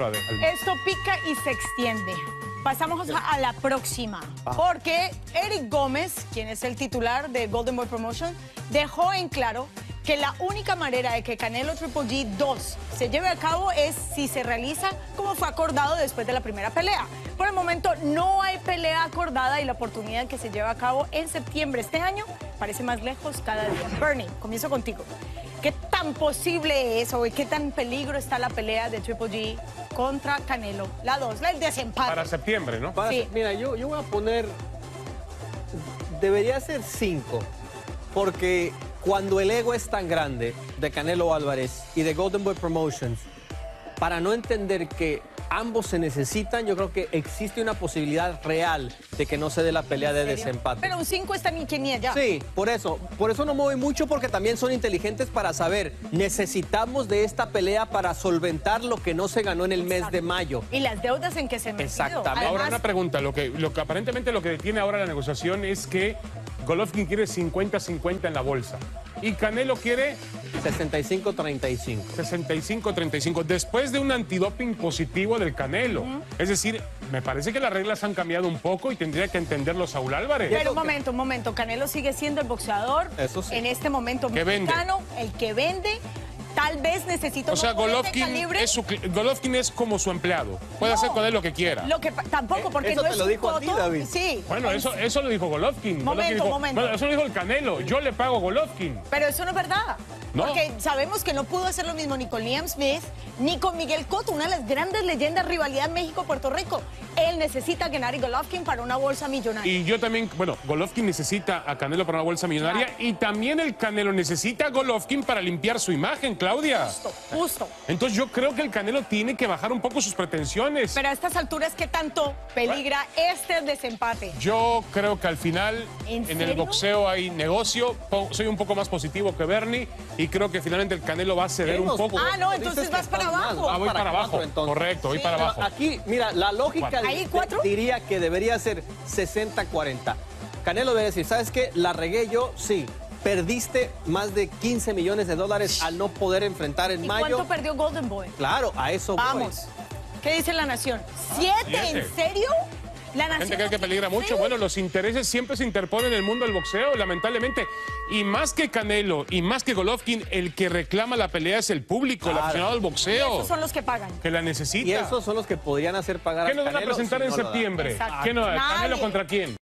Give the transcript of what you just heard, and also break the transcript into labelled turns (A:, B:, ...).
A: Esto pica y se extiende. Pasamos a la próxima, porque Eric Gómez, quien es el titular de Golden Boy Promotion, dejó en claro que la única manera de que Canelo Triple G 2 se lleve a cabo es si se realiza como fue acordado después de la primera pelea. Por el momento no hay pelea acordada y la oportunidad que se lleve a cabo en septiembre este año parece más lejos cada día. Bernie, comienzo contigo. ¿Qué tan posible es o qué tan peligro está la pelea de Triple G contra Canelo? La 2, el desempate.
B: Para septiembre, ¿no?
A: Sí.
C: Mira, yo voy a poner... Debería ser 5, porque cuando el ego es tan grande de Canelo Álvarez y de Golden Boy Promotions, para no entender que ambos se necesitan, yo creo que existe una posibilidad real de que no se dé la pelea de desempate.
A: Pero un 5 está ni quien ni allá.
C: Sí, por eso no me voy mucho, porque también son inteligentes para saber, necesitamos de esta pelea para solventar lo que no se ganó en el mes de mayo.
A: Y las deudas en que se metió.
C: Exactamente.
A: Además,
B: Ahora una pregunta, lo que aparentemente lo que detiene ahora la negociación es que Golovkin quiere 50-50 en la bolsa y Canelo quiere
C: 65-35.
B: 65-35, después de un antidoping positivo del Canelo. Es decir, me parece que las reglas han cambiado un poco y tendría que entenderlo Saúl Álvarez.
A: pero un momento. Canelo sigue siendo el boxeador
C: Eso sí.
A: en este momento
B: Que
A: mexicano, el que vende. Tal vez necesita
B: O sea,
A: un hombre de calibre.
B: Golovkin es como su empleado. Puede hacer con él lo que quiera.
A: Tampoco, porque
C: eso
A: no
C: te
A: es
C: lo
A: un
C: dijo a ti,
A: coto.
C: David.
A: Sí.
B: Bueno, eso lo dijo Golovkin.
A: Momento.
B: No, eso lo dijo el Canelo. Yo le pago a Golovkin.
A: Pero eso no es verdad.
B: No.
A: Porque sabemos que no pudo hacer lo mismo ni con Liam Smith ni con Miguel Cotto, una de las grandes leyendas de rivalidad México-Puerto Rico. Él necesita a Gennady Golovkin para una bolsa millonaria.
B: Y yo también, bueno, Golovkin necesita a Canelo para una bolsa millonaria y también el Canelo necesita a Golovkin para limpiar su imagen, Claudia.
A: Justo.
B: Entonces yo creo que el Canelo tiene que bajar un poco sus pretensiones.
A: Pero a estas alturas, ¿qué tanto peligra este desempate?
B: Yo creo que al final
A: ¿En
B: en el
A: serio?
B: boxeo hay negocio. Soy un poco más positivo que Bernie y creo que finalmente el Canelo va a ceder un poco.
A: Ah, no, entonces vas para abajo.
B: Ah, voy para abajo.
C: 4, entonces.
B: Correcto, voy
A: Sí,
B: para
C: Pero
B: abajo.
C: aquí, mira, la lógica
A: ¿Ahí 4?
C: diría que debería ser 60-40. Canelo debe decir, ¿sabes qué? La regué yo, sí. Perdiste más de 15 millones de dólares al no poder enfrentar en
A: ¿Y
C: mayo.
A: cuánto perdió Golden Boy?
C: Claro, a eso voy.
A: Vamos. ¿Qué dice La Nación? ¿7? ¿En serio? La Nación.
B: Gente cree que
A: no
B: peligra
A: tiene
B: mucho.
A: fe.
B: Bueno, los intereses siempre se interponen en el mundo del boxeo, lamentablemente. Y más que Canelo y más que Golovkin, el que reclama la pelea es el público, el
C: Claro.
B: aficionado del boxeo,
A: Esos son los que pagan.
B: que la necesita.
C: Y esos son los que podrían hacer pagar
B: ¿Qué
C: a
B: nos van a
C: Canelo
B: presentar
C: si
B: en
C: no lo dan.
B: septiembre?
A: Exacto.
B: ¿Qué no?
A: Nadie.
B: ¿Canelo contra quién?